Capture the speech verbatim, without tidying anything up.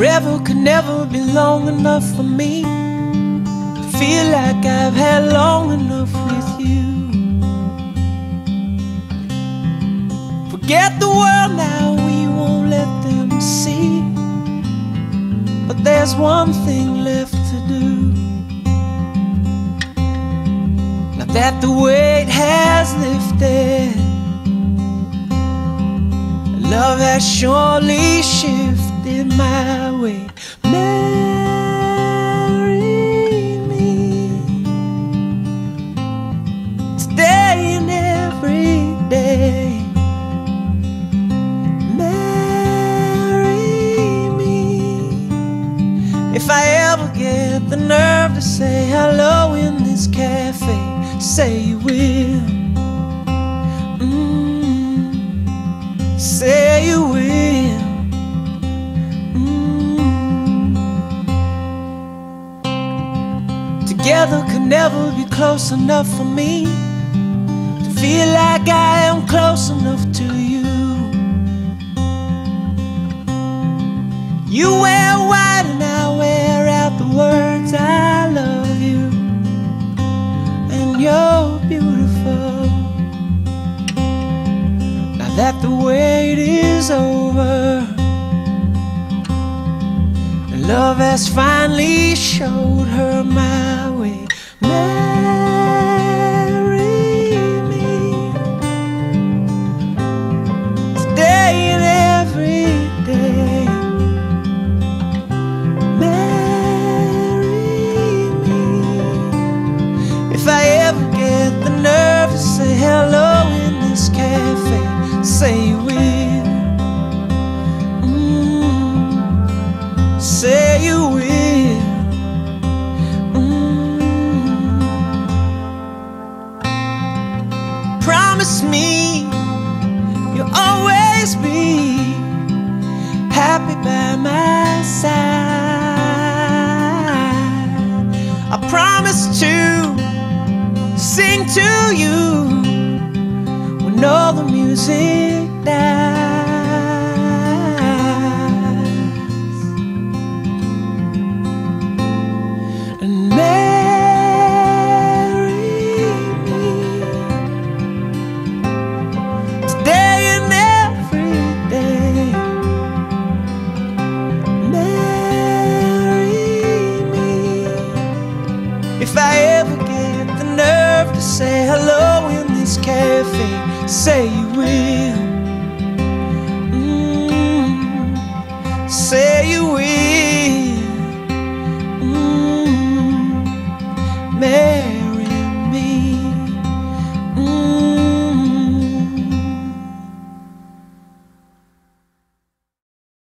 Forever could never be long enough for me to feel like I've had long enough with you. Forget the world now, we won't let them see. But there's one thing left to do. Now that the weight has lifted, love has surely shifted my way. Marry me today and every day. Marry me. If I ever get the nerve to say hello in this cafe, say you will. Say you will. mm. Together could never be close enough for me to feel like I am close enough to you. You wear white and I wear out the words I love you, and you're beautiful. That the wait is over, and love has finally showed her my way. Marry me today and every day. Marry me. If I ever get the nerve to say hello in this cafe, say you will. mm. Say you will. mm. Promise me you'll always be happy by my side. I promise to sing to you when all the music dies. And marry me today and every day. Marry me. If I ever get the nerve to say hello in this cafe, say you will.